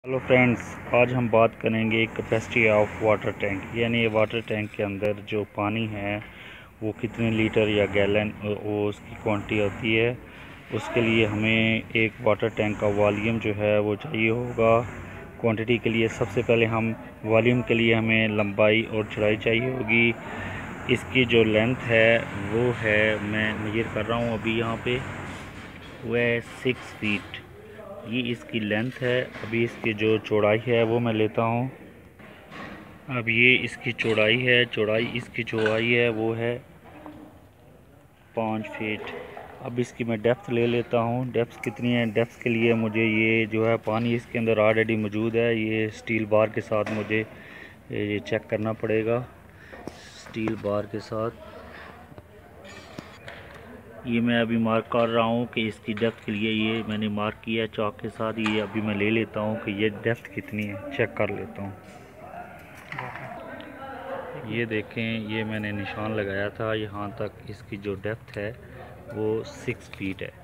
Hello friends, आज हम बात करेंगे कैपेसिटी ऑफ वाटर टैंक, यानी वाटर टैंक के अंदर जो पानी है वो कितने लीटर या गैलन वो उसकी क्वांटिटी होती है। उसके लिए हमें एक वाटर टैंक का वॉल्यूम जो है वो चाहिए होगा। क्वांटिटी के लिए सबसे पहले हम वॉल्यूम के लिए हमें लंबाई और चौड़ाई चाहिए होगी। इसकी जो लेंथ है वो है, मैं मेजर कर रहा हूँ अभी यहाँ पे, वो है 6 फीट। ये इसकी लेंथ है। अभी इसकी जो चौड़ाई है वो मैं लेता हूँ। अब ये इसकी चौड़ाई है, इसकी चौड़ाई है वो है 5 फीट। अब इसकी मैं डेप्थ ले लेता हूँ। डेप्थ कितनी है? डेप्थ के लिए मुझे ये जो है पानी इसके अंदर ऑलरेडी मौजूद है, ये स्टील बार के साथ मुझे ये चेक करना पड़ेगा। स्टील बार के साथ ये मैं अभी मार्क कर रहा हूँ कि इसकी डेप्थ के लिए ये मैंने मार्क किया है चॉक के साथ। ये अभी मैं ले लेता हूँ कि ये डेप्थ कितनी है, चेक कर लेता हूँ। ये देखें, ये मैंने निशान लगाया था, यहाँ तक इसकी जो डेप्थ है वो 6 फीट है।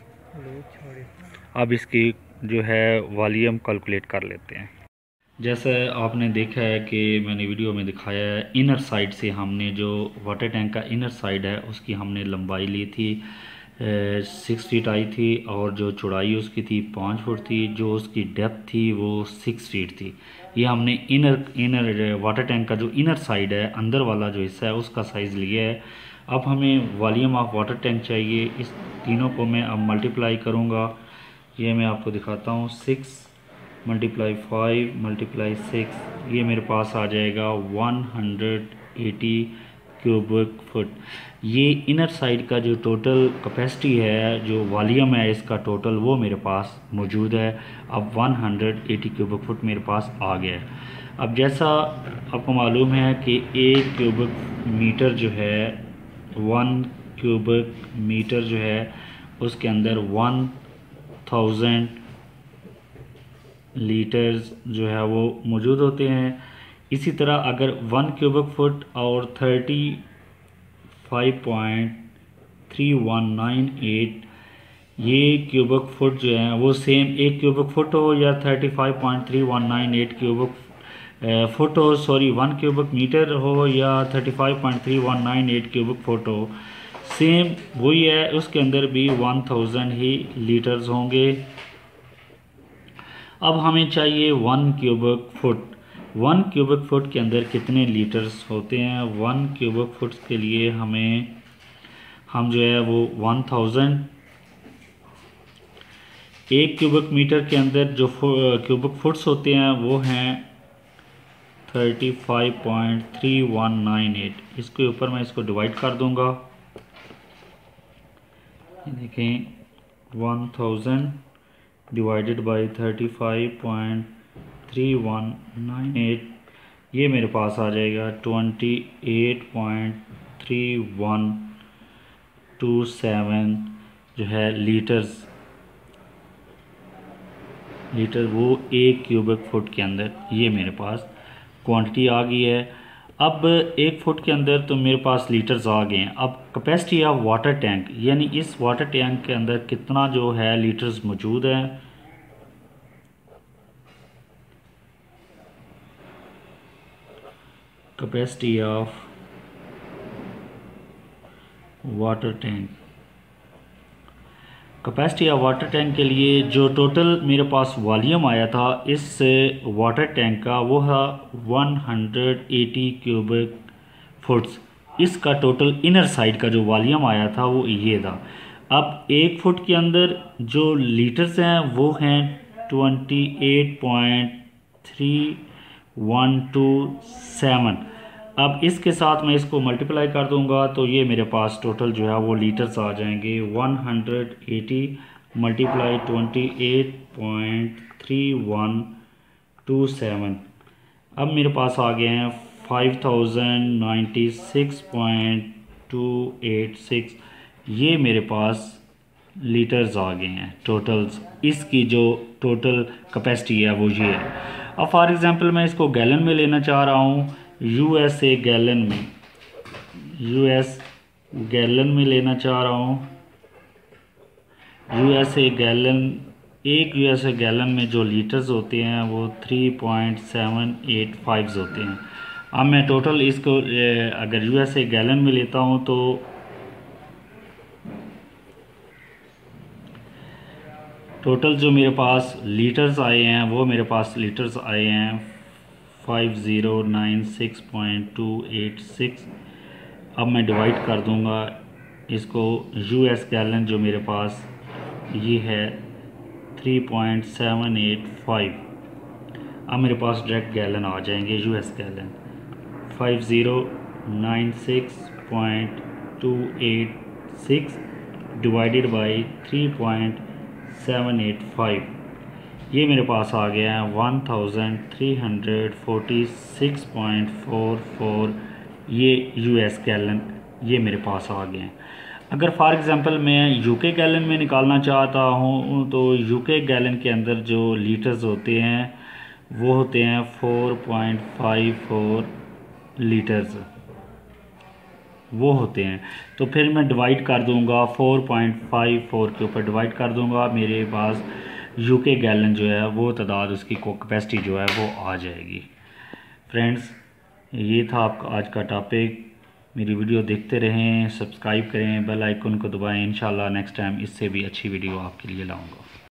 अब इसकी जो है वॉल्यूम कैलकुलेट कर लेते हैं। जैसे आपने देखा है कि मैंने वीडियो में दिखाया है, इनर साइड से हमने जो वाटर टैंक का इनर साइड है उसकी हमने लंबाई ली थी 6 फीट आई थी, और जो चौड़ाई उसकी थी 5 फुट थी। जो उसकी डेप्थ थी वो 6 फीट थी। ये हमने इनर वाटर टैंक का जो इनर साइड है, अंदर वाला जो हिस्सा है, उसका साइज़ लिया है। अब हमें वॉल्यूम ऑफ वाटर टैंक चाहिए। इस तीनों को मैं अब मल्टीप्लाई करूँगा। ये मैं आपको दिखाता हूँ। 6 मल्टीप्लाई 5 मल्टीप्लाई 6, ये मेरे पास आ जाएगा 180 क्यूबिक फुट। ये इनर साइड का जो टोटल कैपेसिटी है, जो वॉल्यूम है इसका टोटल, वो मेरे पास मौजूद है। अब 180 क्यूबिक फुट मेरे पास आ गया है। अब जैसा आपको मालूम है कि 1 क्यूबिक मीटर जो है, 1 क्यूबिक मीटर जो है उसके अंदर 1000 लीटर्स जो है वो मौजूद होते हैं। इसी तरह अगर 1 क्यूबिक फुट और 35.3198 ये क्यूबिक फुट जो है वो सेम 1 क्यूबिक फुट हो या 35.3198 क्यूबिक फुट हो, सॉरी 1 क्यूबिक मीटर हो या 35.3198 क्यूबिक फुट हो, सेम वही है। उसके अंदर भी 1000 ही लीटर्स होंगे। अब हमें चाहिए 1 क्यूबिक फुट। 1 क्यूबिक फुट के अंदर कितने लीटर्स होते हैं? 1 क्यूबिक फुट के लिए हम जो है वो 1000, 1 क्यूबिक मीटर के अंदर जो क्यूबिक फुट्स होते हैं वो हैं 35.3198। इसके ऊपर मैं इसको डिवाइड कर दूंगा। देखें, 1000 डिवाइडेड बाई 35.3198, ये मेरे पास आ जाएगा 28.3127 जो है लीटर वो 1 क्यूबिक फुट के अंदर ये मेरे पास क्वांटिटी आ गई है। अब 1 फुट के अंदर तो मेरे पास लीटर्स आ गए हैं। अब कैपेसिटी ऑफ वाटर टैंक, यानी इस वाटर टैंक के अंदर कितना जो है लीटर्स मौजूद है। Capacity of water tank, capacity of water tank के लिए जो टोटल मेरे पास वॉल्यूम आया था इस वाटर टैंक का, वो है 180 क्यूबिक फुट्स। इसका टोटल इनर साइड का जो वॉल्यूम आया था वो ये था। अब 1 फुट के अंदर जो लीटर्स हैं वो हैं 28.3127। अब इसके साथ मैं इसको मल्टीप्लाई कर दूंगा तो ये मेरे पास टोटल जो है वो लीटर्स आ जाएंगे। 180 मल्टीप्लाई 28.3127। अब मेरे पास आ गए हैं 5096.286। ये मेरे पास लीटर्स आ गए हैं टोटल्स। इसकी जो टोटल कैपेसिटी है वो ये है। अब फॉर एग्ज़ाम्पल मैं इसको गैलन में लेना चाह रहा हूँ, यूएसए गैलन में, यूएस गैलन में लेना चाह रहा हूँ। यूएसए गैलन एक यूएस गैलन में जो लीटर्स होते हैं वो 3.785 होते हैं। अब मैं टोटल इसको अगर यूएस गैलन में लेता हूँ तो टोटल जो मेरे पास लीटर्स आए हैं वो मेरे पास लीटर्स आए हैं 5096.286। अब मैं डिवाइड कर दूंगा इसको यूएस गैलन जो मेरे पास ये है 3.785। अब मेरे पास डायरेक्ट गैलन आ जाएंगे यूएस गैलन 5096.286 डिवाइडेड बाई 3.785। ये मेरे पास आ गया है 1346.44। ये यूएस गैलन ये मेरे पास आ गए हैं। अगर फॉर एग्ज़ाम्पल मैं यूके गैलन में निकालना चाहता हूँ तो यूके गैलन के अंदर जो लीटर्स होते हैं वो होते हैं 4.54 लीटर्स वो होते हैं। तो फिर मैं डिवाइड कर दूंगा 4.54 के ऊपर डिवाइड कर दूंगा, मेरे पास यूके गैलन जो है वो तादाद उसकी कैपेसिटी जो है वो आ जाएगी। फ्रेंड्स, ये था आपका आज का टॉपिक। मेरी वीडियो देखते रहें, सब्सक्राइब करें, बेल आइकन को दबाएं। इंशाल्लाह नेक्स्ट टाइम इससे भी अच्छी वीडियो आपके लिए लाऊंगा।